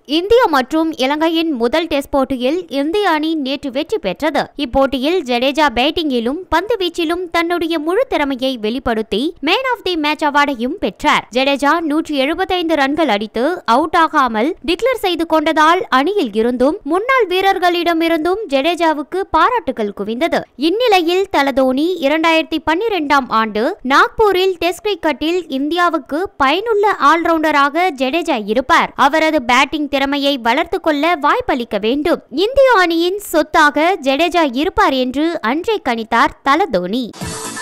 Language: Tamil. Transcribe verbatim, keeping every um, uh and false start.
இந்தியா மற்றும் இலங்கையின் முதல் டெஸ்ட் போட்டியில் இந்திய அணி நேற்று வெற்றி பெற்றது. இப்போட்டியில் ஜடேஜா பேட்டிங்கிலும் பந்து வீச்சிலும் தன்னுடைய முழு திறமையை வெளிப்படுத்தி மேன் ஆஃப் தி மேட்ச் அவார்டையும் பெற்றார். ஜடேஜா நூற்றி எழுபத்தைந்து ரன்கள் அடித்து அவுட் ஆகாமல் டிக்ளேர் செய்து கொண்டதால் அணியில் இருந்தும் முன்னாள் வீரர்களிடமிருந்தும் ஜடேஜாவுக்கு பாராட்டுகள் குவிந்தது. இந்நிலையில் தல தோனி இரண்டாயிரத்தி பன்னிரெண்டாம் ஆண்டு நாக்பூரில் டெஸ்ட் கிரிக்கெட்டில் இந்தியாவுக்கு பயனுள்ள ஆல்ரவுண்டராக ஜடேஜா இருப்பார். அவரது பேட்டிங் திறமையை வளர்த்துக் கொள்ள வாய்ப்பளிக்க வேண்டும். இந்திய அணியின் சொத்தாக ஜடேஜா இருப்பார் என்று அன்றே கணித்தார் தல தோனி.